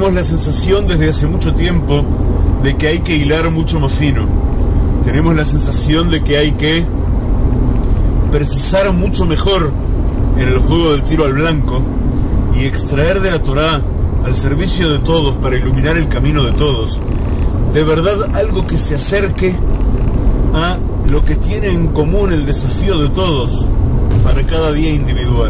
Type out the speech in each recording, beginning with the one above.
tenemos la sensación desde hace mucho tiempo de que hay que hilar mucho más fino. Tenemos la sensación de que hay que precisar mucho mejor en el juego del tiro al blanco y extraer de la Torá, al servicio de todos, para iluminar el camino de todos, de verdad algo que se acerque a lo que tiene en común el desafío de todos para cada día individual.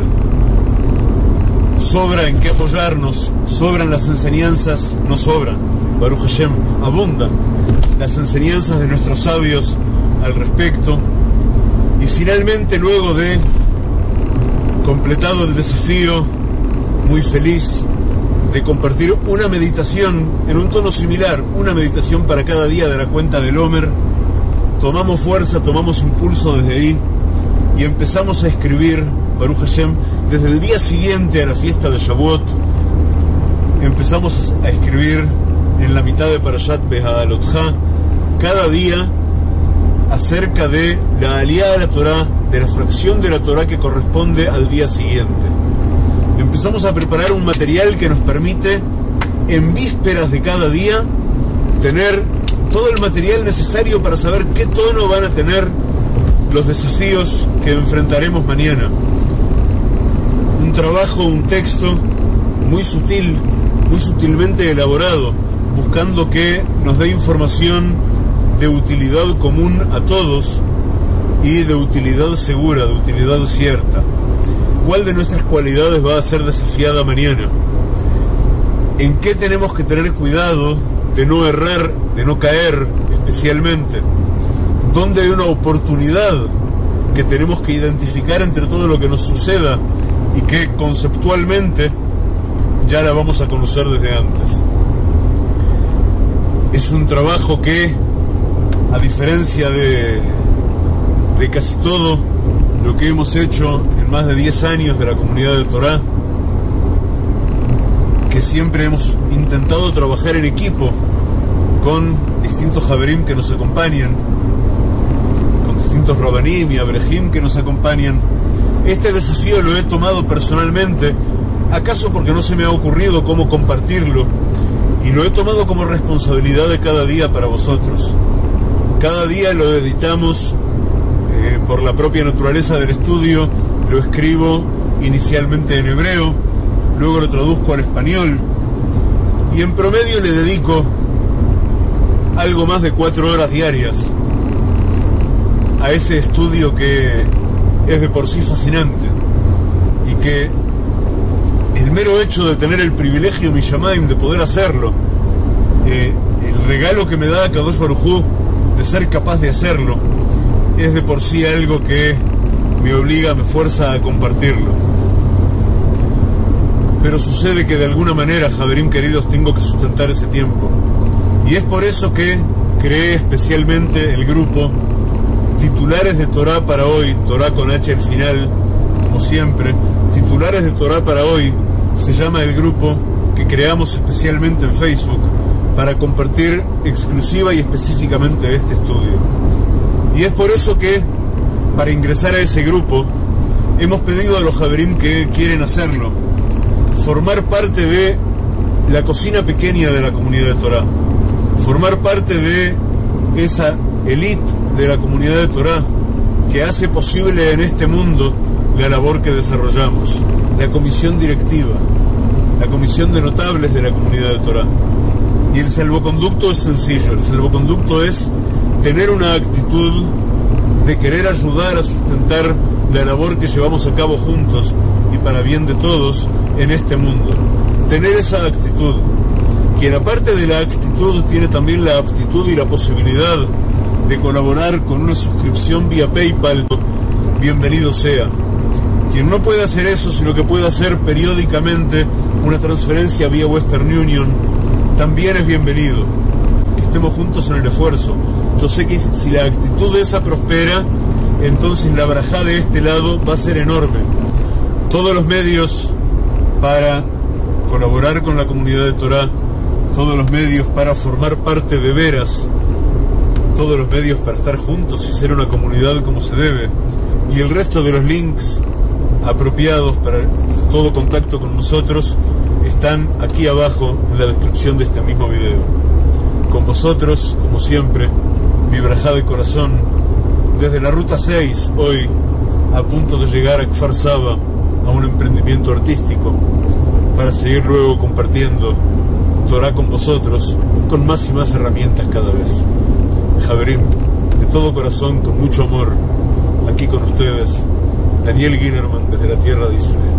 Sobra en qué apoyarnos, sobran las enseñanzas, no sobran, Baruch Hashem, abundan las enseñanzas de nuestros sabios al respecto. Y finalmente, luego de completado el desafío, muy feliz de compartir una meditación en un tono similar, una meditación para cada día de la cuenta del Omer, tomamos fuerza, tomamos impulso desde ahí y empezamos a escribir, Baruch Hashem, desde el día siguiente a la fiesta de Shavuot, empezamos a escribir en la mitad de Parashat Beha'alotcha, cada día acerca de la aliyá a la Torá, de la fracción de la Torá que corresponde al día siguiente. Empezamos a preparar un material que nos permite, en vísperas de cada día, tener todo el material necesario para saber qué tono van a tener los desafíos que enfrentaremos mañana. Un trabajo, un texto muy sutil, muy sutilmente elaborado, buscando que nos dé información de utilidad común a todos y de utilidad segura, de utilidad cierta. ¿Cuál de nuestras cualidades va a ser desafiada mañana? ¿En qué tenemos que tener cuidado de no errar, de no caer especialmente? ¿Dónde hay una oportunidad que tenemos que identificar entre todo lo que nos suceda y que conceptualmente ya la vamos a conocer desde antes? Es un trabajo que, a diferencia de casi todo lo que hemos hecho en más de 10 años de la comunidad de Torá, que siempre hemos intentado trabajar en equipo con distintos Haverim que nos acompañan, con distintos Rabanim y Abrejim que nos acompañan, este desafío lo he tomado personalmente, acaso porque no se me ha ocurrido cómo compartirlo, y lo he tomado como responsabilidad de cada día para vosotros. Cada día lo editamos, por la propia naturaleza del estudio, lo escribo inicialmente en hebreo, luego lo traduzco al español, y en promedio le dedico algo más de 4 horas diarias a ese estudio que es de por sí fascinante, y que el mero hecho de tener el privilegio Mishamaim de poder hacerlo, el regalo que me da Kadosh Baruj Hu de ser capaz de hacerlo, es de por sí algo que me obliga, me fuerza a compartirlo. Pero sucede que de alguna manera, Haverim queridos, tengo que sustentar ese tiempo, y es por eso que creé especialmente el grupo Titulares de Torá para hoy, Torá con H al final, como siempre. Titulares de Torá para hoy se llama el grupo que creamos especialmente en Facebook para compartir exclusiva y específicamente este estudio. Y es por eso que, para ingresar a ese grupo, hemos pedido a los Haverim que quieren hacerlo formar parte de la cocina pequeña de la comunidad de Torá, formar parte de esa élite de la comunidad de Torá que hace posible en este mundo la labor que desarrollamos, la comisión directiva, la comisión de notables de la comunidad de Torá. Y el salvoconducto es sencillo, el salvoconducto es tener una actitud de querer ayudar a sustentar la labor que llevamos a cabo juntos y para bien de todos en este mundo. Tener esa actitud. Quien aparte de la actitud tiene también la aptitud y la posibilidad de colaborar con una suscripción vía PayPal, bienvenido sea. Quien no puede hacer eso, sino que puede hacer periódicamente una transferencia vía Western Union, también es bienvenido. Que estemos juntos en el esfuerzo. Yo sé que si la actitud esa prospera, entonces la barajá de este lado va a ser enorme. Todos los medios para colaborar con la comunidad de Torá, todos los medios para formar parte de veras, todos los medios para estar juntos y ser una comunidad como se debe, y el resto de los links apropiados para todo contacto con nosotros están aquí abajo en la descripción de este mismo video. Con vosotros, como siempre, mi brajá de corazón, desde la Ruta 6, hoy a punto de llegar a Kfar Saba, a un emprendimiento artístico, para seguir luego compartiendo Torah con vosotros, con más y más herramientas cada vez. Javerim, de todo corazón, con mucho amor, aquí con ustedes, Daniel Ginerman, desde la tierra de Israel.